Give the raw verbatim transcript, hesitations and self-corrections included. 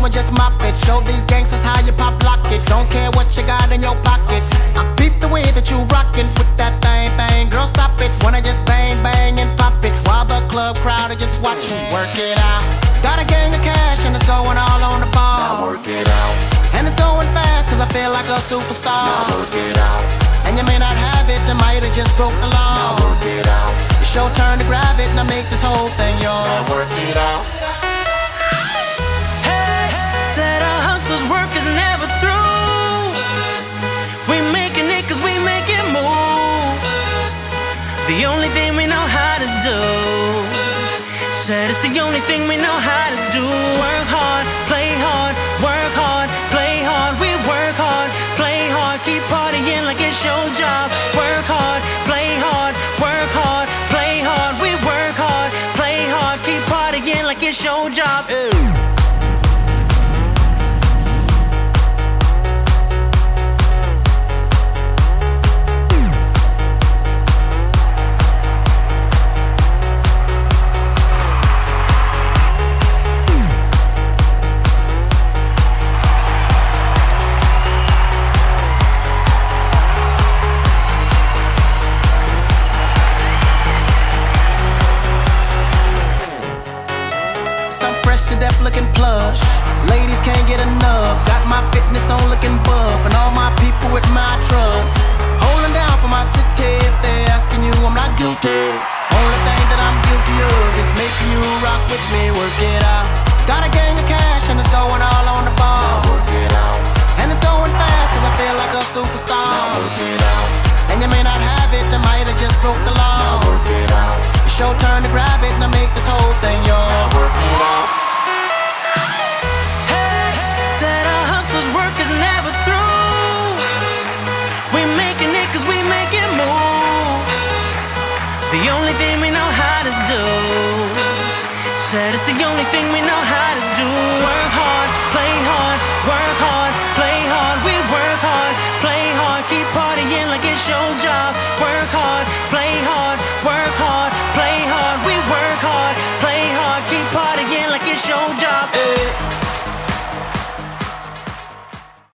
and just mop it. Show these gangsters how you pop lock it. Don't care what you got in your pocket. I peep the way that you rockin' with that thing, thing. Girl, stop it. Wanna just bang, bang and pop it while the club crowd are just watching. Work it out. Got a gang of cash and it's going all on the ball. Now work it out. And it's going fast cause I feel like a superstar. Now work it out. And you may not have it, I might have just broke the law. Now work it out. It's your turn to grab it and I make this whole thing yours. Now work it out. Hey, said a hustler's work is never through. We making it cause we make it move. The only thing we know how to do. Said it's the only thing we know how to do. Work hard, play hard, work hard, play hard. We work hard, play hard, keep partying like it's your job. Work hard, play hard, work hard, play hard. We work hard, play hard, keep partying like it's your job. Ew. Deaf looking plush, ladies can't get enough. Got my fitness on looking buff, and all my people with my trust. Holding down for my city. If they're asking you, I'm not guilty. Only thing that I'm guilty of is making you rock with me. Work it out. Got a gang of cash and it's going all on the ball. Now work it out. And it's going fast cause I feel like a superstar. Now work it out. And you may not have it, I might have just broke the law. Now work it out. It's your turn to grab it and I make this whole thing yours. Now work it out. Said a hustler's work is never through. We making it cause we make it move. The only thing we know how to do. Said it's the only thing we know how to do. Work hard, play hard, work hard, play hard. We work hard, play hard, keep partying like it's your job. Work hard.